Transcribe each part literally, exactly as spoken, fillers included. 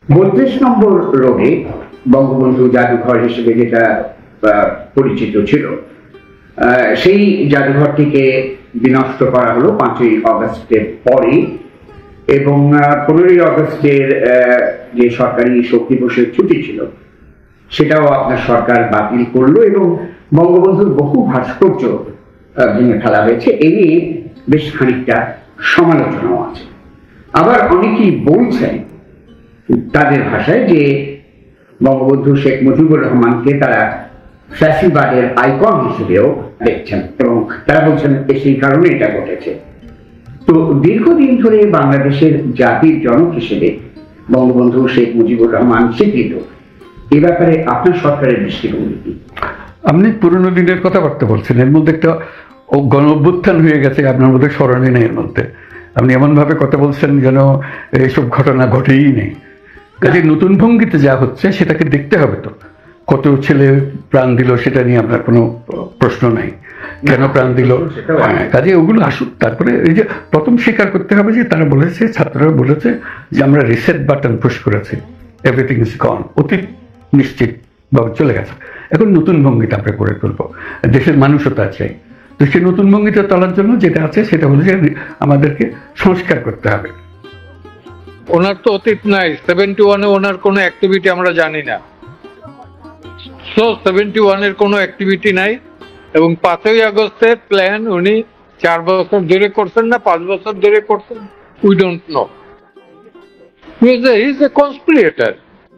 বত্রিশ নম্বর রোডে বঙ্গবন্ধু জাদুঘর হিসেবে যেটা পরিচিত ছিল, সেই জাদুঘরটিকে বিনষ্ট করা হলো পাঁচই অগস্টের পরে, এবং পনেরোই অগস্টের যে সরকারি শোক দিবসের ছুটি ছিল সেটাও আপনার সরকার বাতিল করলো, এবং বঙ্গবন্ধুর বহু ভাস্কর্য ভেঙে ফেলা হয়েছে। এই নিয়ে বেশ খানিকটা সমালোচনাও আছে। আবার অনেকেই বলছেন তাদের ভাষায় যে বঙ্গবন্ধু শেখ মুজিবুর রহমানকে তারা ফ্যাসিবাদের আইকন হিসেবেও দেখছেন, এবং তারা বলছেন সেই কারণে এটা ঘটেছে। তো দীর্ঘদিন ধরে বাংলাদেশের জাতির জনক হিসেবে বঙ্গবন্ধু শেখ মুজিবুর রহমান স্বীকৃত, এ ব্যাপারে আপনার সরকারের দৃষ্টিভঙ্গি কি? আপনি পুরনো দিনের কথাবার্তা বলছেন, এর মধ্যে একটা গণ অভ্যুত্থান হয়ে গেছে, আপনার মধ্যে স্মরণই নেই। এর মধ্যে আপনি এমন ভাবে কথা বলছেন যেন এইসব ঘটনা ঘটেই নেই। কাজে নতুন ভঙ্গিতে যা হচ্ছে সেটাকে দেখতে হবে। তো কত ছেলে প্রাণ দিল সেটা নিয়ে আপনার কোনো প্রশ্ন নাই, কেন প্রাণ দিল, কাজে ওগুলো আসুক। তারপরে এই যে প্রথম স্বীকার করতে হবে যে তারা বলেছে, ছাত্ররা বলেছে যে আমরা রিসেট বাটন পুশ করেছি, এভরিথিং ইজ গন, অতীত নিশ্চিত ভাবে চলে গেছে, এখন নতুন ভঙ্গিতে আমরা করে তুলবো, দেশের মানুষতা চাই। তো সেই নতুন ভঙ্গিতে তোলার জন্য যেটা আছে সেটা হলো যে আমাদেরকে সংস্কার করতে হবে। ওনার তো অতীত নাই, সেভেন্টি ওয়ানে ওনার কোনো অ্যাক্টিভিটি আমরা জানি না। সো সেভেন্টি ওয়ানের কোনো অ্যাক্টিভিটি নাই, এবং পাঁচই আগস্টের প্ল্যান উনি চার বছর ধরে করছেন না পাঁচ বছর ধরে করছেন, we don't know. He is a conspirator.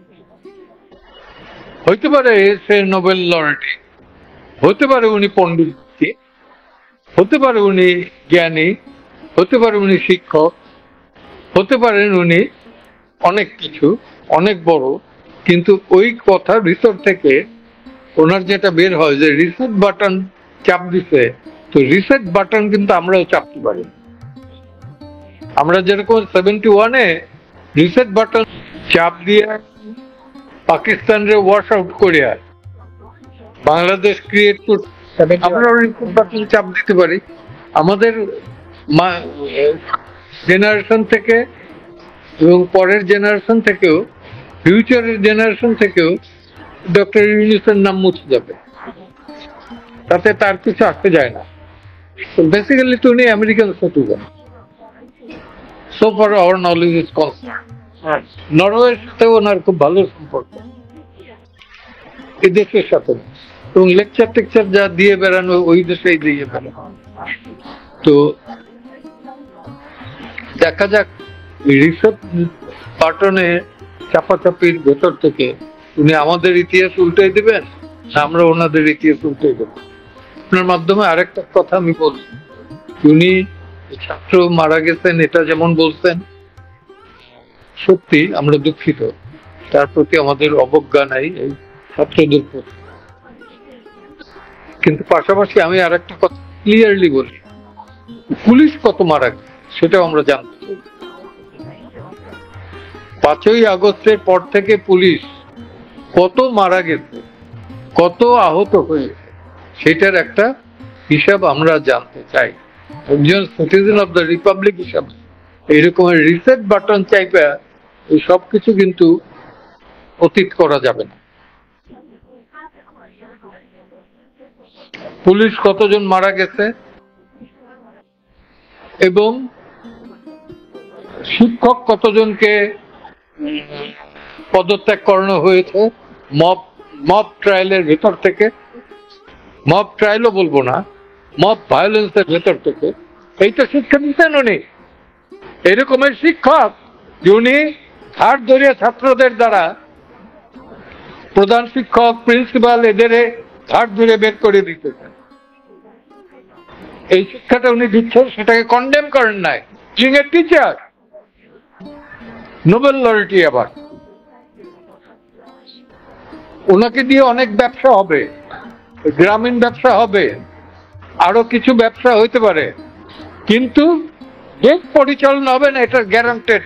হইতে পারে সে নোবেল লরেটি, হতে পারে উনি পণ্ডিত, হতে পারে উনি জ্ঞানী, হতে পারে উনি শিক্ষক, হতে পারেন উনি অনেক কিছু, অনেক বড়, কিন্তু ওই কথা ভিতর থেকে ওনার যেটা বের হয় যে রিসেট বাটন চাপ দিছে, তো রিসেট বাটন কিন্তু আমরাও চাপতে পারি। আমরা যেরকম সেভেন্টি ওয়ানে রিসেট বাটন চাপ দিয়ে পাকিস্তানরে ওয়াশ আউট করিয়া বাংলাদেশ ক্রিয়েট করতে আমরা রিসেট বাটন চাপ দিতে পারি। আমাদের জেনারেশন থেকে এবং পরের জেনারেশন থেকেও, ফিউচারের জেনারেশন থেকেও ডক্টর ইউনূসের নাম মুছে যাবে, তাতে তার কিছু আসতে যায় না। বেসিক্যালি তো উনি American citizen, so far our knowledge is concern. নরওয়ের সাথে ওনার খুব ভালো সম্পর্ক এই দেশের সাথে, এবং লেকচার টেকচার যা দিয়ে বেড়ানো ওই দেশেই দিয়ে বেড়ানো। তো দেখা যাক রিসেট বাটনে চাপাচাপির ভেতর থেকে উনি আমাদের ইতিহাস উল্টে দিবেন না আমরা ওনাদের ইতিহাস উল্টে দেব। আপনার মাধ্যমে আরেকটা কথা আমি বলি, উনি ছাত্র মারা গেছেন এটা যেমন বলছেন, সত্যি আমরা দুঃখিত, তার প্রতি আমাদের অবজ্ঞা নাই এই ছাত্রদের প্রতি। কিন্তু পাশাপাশি আমি আরেকটা কথা ক্লিয়ারলি বলি, পুলিশ কত মারা গেছে সেটাও আমরা জানতে চাই। পাঁচই আগস্টের পর থেকে পুলিশ কত মারা গেছে, কত আহত হয়েছে, সেটার একটা হিসাব আমরা জানতে চাই। একজন সিটিজেন অফ দ্য রিপাবলিক হিসাবে এইরকম রিসেট বাটন চাইপা এই সব কিছু কিন্তু অতীত করা যাবে না। পুলিশ কতজন মারা গেছে এবং শিক্ষক কতজনকে পদত্যাগ করানো হয়েছে মব মব ট্রায়ালের ভেতর থেকে, মব ট্রায়ালও বলবো না, মব ভায়োলেন্সের ভেতর থেকে, এইটা শিক্ষা দিতেন উনি। এরকমের শিক্ষক উনি হাত ধরিয়ে ছাত্রদের দ্বারা প্রধান শিক্ষক প্রিন্সিপাল এদের হাত ধরে বের করে দিতেছেন। এই শিক্ষাটা উনি দিচ্ছেন, সেটাকে কন্ডেম করেন নাই। Being a teacher, Nobel laureate, আবার ওনাকে দিয়ে অনেক ব্যবসা হবে, গ্রামীণ ব্যবসা হবে, আরো কিছু ব্যবসা হইতে পারে, কিন্তু দেশ পরিচালনা হবে না, এটা গ্যারান্টেড।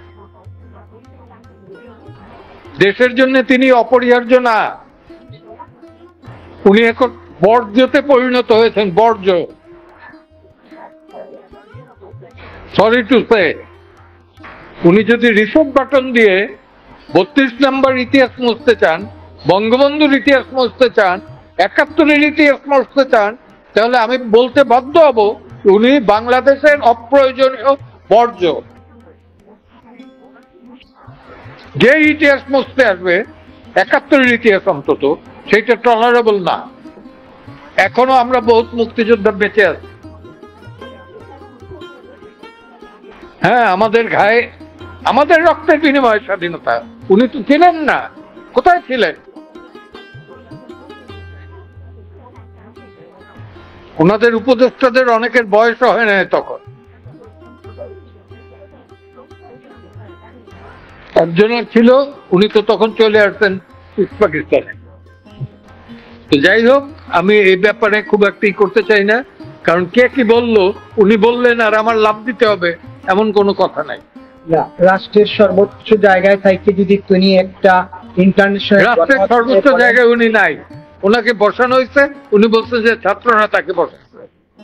দেশের জন্য তিনি অপরিহার্য না, উনি এখন বর্জ্যতে পরিণত হয়েছেন, বর্জ্য। সরি টু সে, উনি যদি রিসেট বাটন দিয়ে বত্রিশ নম্বর ইতিহাস মুছতে চান, বঙ্গবন্ধুর ইতিহাস মুছতে চান, একাত্তরের ইতিহাস মুছতে চান, তাহলে আমি বলতে বাধ্য হব উনি বাংলাদেশের অপ্রয়োজনীয় বর্জ্য। যে ইতিহাস মুছতে আসবে, একাত্তরের ইতিহাস অন্তত, সেটা টলারেবল না। এখনো আমরা বহুত মুক্তিযোদ্ধা বেঁচে আছি। হ্যাঁ, আমাদের গায়ে আমাদের রক্তের বিনিময়ে স্বাধীনতা। উনি তো ছিলেন না, কোথায় ছিলেন? ওনাদের উপদেষ্টাদের অনেকের বয়স হয় না তখন। একজনের ছিল, উনি তো তখন চলে আসতেন পাকিস্তানে। তো যাই হোক, আমি এই ব্যাপারে খুব একটা করতে চাই না, কারণ কে কি বললো, উনি বললেন আর আমার লাভ দিতে হবে এমন কোনো কথা নাই। রাষ্ট্রের সর্বোচ্চ জায়গায় থাকতে যদি তিনি একটা ইন্টারন্যাশনাল রাষ্ট্রের সর্বোচ্চ জায়গায় উনি নাই, ওনাকে বসানো হয়েছে, উনি বলছে যে ছাত্ররা তাকে বসাচ্ছে।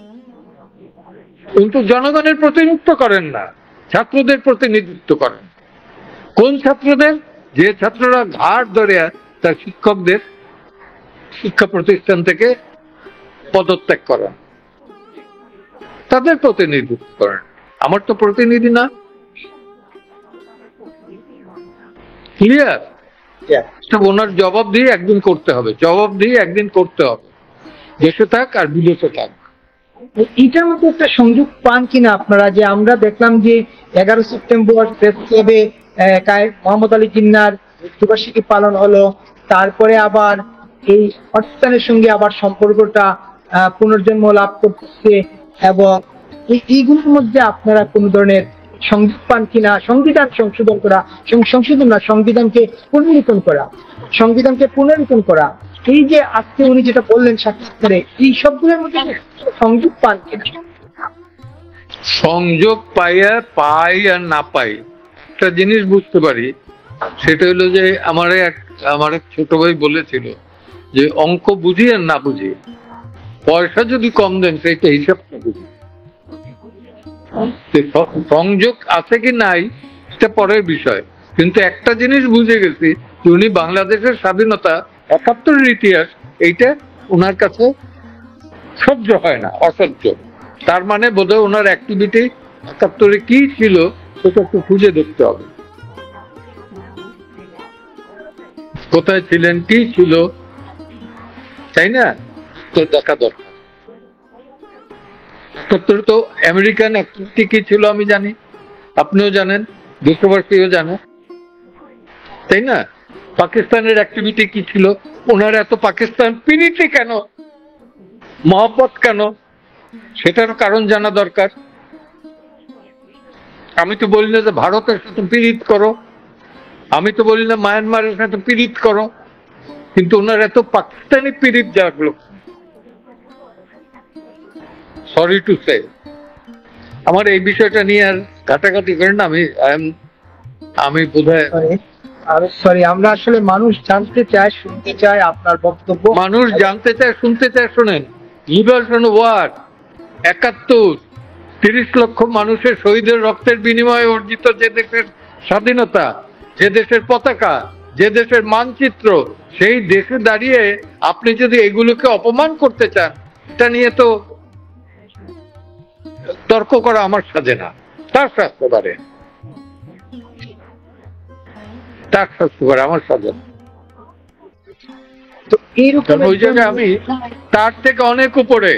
কিন্তু জনগণের প্রতিনিধিত্ব করেন না, ছাত্রদের প্রতিনিধিত্ব করেন। কোন ছাত্রদের? যে ছাত্ররা ঘাড় ধরে তার শিক্ষকদের শিক্ষা প্রতিষ্ঠান থেকে পদত্যাগ করেন, তাদের প্রতিনিধিত্ব করেন। আমার তো প্রতিনিধি না। ক্লিয়ার? ওনার জবাব দিয়ে একদিন করতে হবে, জবাব দিয়ে একদিন করতে হবে, দেশে থাক আর বিদেশে থাক। এটার মধ্যে একটা সংযোগ পান কিনা আপনারা? যে আমরা দেখলাম যে এগারো সেপ্টেম্বর প্রেস ক্লাবে মোহাম্মদ আলী জিন্নাহর মৃত্যুবার্ষিকী পালন হলো, তারপরে আবার এই পাকিস্তানের সঙ্গে আবার সম্পর্কটা পুনর্জন্ম লাভ করছে, এবং এইগুলোর মধ্যে আপনারা কোন ধরনের সংযোগ পান কিনা? সংবিধান সংশোধন করা, সংশোধন না, সংবিধানকে পুনরুত্থান করা, সংবিধানকে পুনরুত্থান করা, এই যে আজকে উনি যেটা বললেন সাক্ষাৎকারে, এই সবগুলোর মধ্যে সংযোগ পান কিনা? সংযোগ পাইয়া পাই আর না পাই একটা জিনিস বুঝতে পারি, সেটা হলো যে আমার এক আমার এক ছোট ভাই বলেছিল যে অঙ্ক বুঝি আর না বুঝি, পয়সা যদি কম দেন সেইটা হিসাব না বুঝি। সংযোগ আছে কি নাই সেটা পরের বিষয়, কিন্তু একটা জিনিস বুঝে গেছি যে উনি বাংলাদেশের স্বাধীনতা, একাত্তরের ইতিহাস, এইটা ওনার কাছে সহ্য হয় না, অসহ্য। তার মানে বোধহয় ওনার অ্যাক্টিভিটি একাত্তরে কি ছিল সেটা একটু খুঁজে দেখতে হবে, কোথায় ছিলেন, কি ছিল, তাই না? তো দেখা দরকার। একাত্তরে তো আমেরিকান অ্যাক্টিভিটি কি ছিল আমি জানি, আপনিও জানেন, বিশ্ববাসীও জানে, তাই না? পাকিস্তানের অ্যাক্টিভিটি কি ছিল, ওনার এত পাকিস্তান পিরিতি কেন, মহব্বত কেন, সেটারও কারণ জানা দরকার। আমি তো বলি না যে ভারতের সাথে পীড়িত করো, আমি তো বলি না মায়ানমারের সাথে পীড়িত করো, কিন্তু ওনার এত পাকিস্তানি পীড়িত জাগলো, সরি টু সে। আমার এই বিষয়টা নিয়ে আর ঘাটাঘাটি করেন না, আমি আমি বোধহয় সরি, আমরা আসলে মানুষ জানতে চায়, শুনতে চায় আপনার বক্তব্য, মানুষ জানতে চায়, শুনতে চায়। শোনেন, লিবারেশন ওয়ার একাত্তর, তিরিশ লক্ষ মানুষের শহীদের রক্তের বিনিময়ে অর্জিত যে দেশের স্বাধীনতা, যে দেশের পতাকা, যে দেশের মানচিত্র, সেই দেশে দাঁড়িয়ে আপনি যদি এগুলোকে অপমান করতে চান, এটা নিয়ে তো তর্ক করা আমার সাজে না। তার শাস্তি পারে, তার শাস্তি পারে, আমার সাজে না। তো এইরকম ওই জায়গায় আমি তার থেকে অনেক উপরে,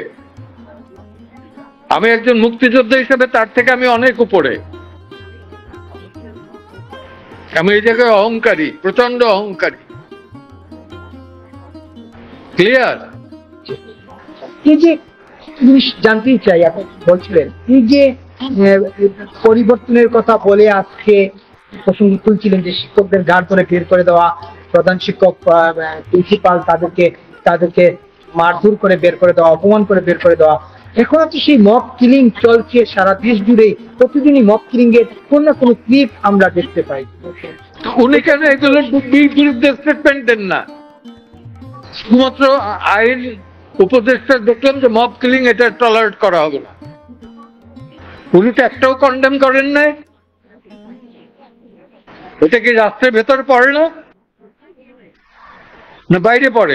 আমি একজন মুক্তিযোদ্ধা হিসেবে তার থেকে আমি অনেক উপরে। আমি এই জায়গায় অহংকারী, প্রচন্ড অহংকারী। ক্লিয়ার? এই যে জিনিস জানতেই চাই, আপনি বলছিলেন এই যে পরিবর্তনের কথা বলে আজকে প্রসঙ্গ তুলছিলেন যে শিক্ষকদের গাড় ধরে বের করে দেওয়া, প্রধান শিক্ষক, প্রিন্সিপাল, তাদেরকে তাদেরকে মারধর করে বের করে দেওয়া, অপমান করে বের করে দেওয়া। এখন হচ্ছে সেই মব কিলিং চলছে সারা দেশ জুড়ে, প্রতিদিনই মব কিলিং এর কোন না কোন ক্লিপ আমরা দেখতে পাই। উনি কেন এগুলোর বিরুদ্ধে স্টেটমেন্ট দেন না? শুধুমাত্র আইন উপদেষ্টা দেখলাম যে মব কিলিং এটা টলারেট করা হবে না, উনি তো একটাও কন্ডেম করেন নাই। এটা কি রাষ্ট্রের ভেতরে পড়ে না, না বাইরে পড়ে?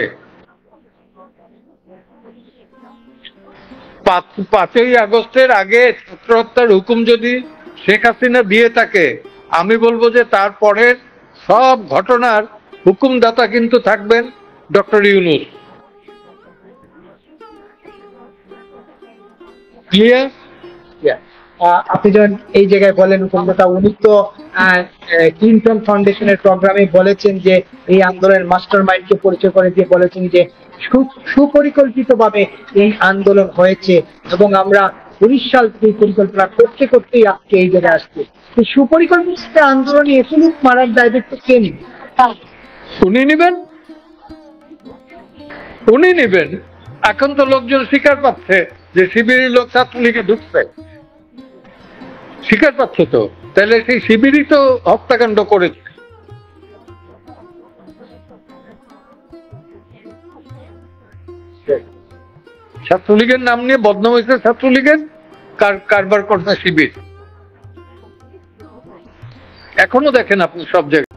পাঁচ- পাঁচই আগস্টের আগে ছাত্র হত্যার হুকুম যদি শেখ হাসিনা দিয়ে থাকে, আমি বলবো যে তারপরের সব ঘটনার হুকুমদাতা কিন্তু থাকবেন ডক্টর ইউনূস। ক্লিয়ার? আহ, আপনি যখন এই জায়গায় বলেন হুকুমদাতা, উনি তো আহ, আহ, ক্লিনটন ফাউন্ডেশনের প্রোগ্রামে বলেছেন যে এই আন্দোলনের মাস্টার মাইন্ডকে পরিচয় করে দিয়ে বলেছেন যে সুপরিকল্পিতভাবে এই আন্দোলন হয়েছে এবং আমরা উনিশ সাল থেকে এই পরিকল্পনা করতে করতেই আজকে এই জায়গায় আসছে। এই সুপরিকল্পিত আন্দোলনে এসে মারার দায়িত্ব কে নিবে? উনি নেবেন, উনি নেবেন। এখন তো লোকজন স্বীকার পাচ্ছে যে শিবিরের লোক ছাত্রলীগে ঢুকছে, স্বীকার পাচ্ছে তো, তাহলে সেই শিবিরই তো হত্যাকাণ্ড করেছে। ছাত্রলীগের নাম নিয়ে বদনাম হয়েছে, ছাত্রলীগের কার কারবার করছে শিবির। এখনো দেখেন আপনি সব জায়গায়।